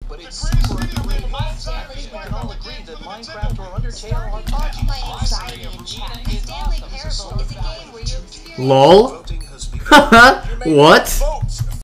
but it's super underrated. I think we can all agree that Minecraft or Undertale are awesome. My anxiety in chat. Stanley Parable is a game where you experience... LOL? Haha, what?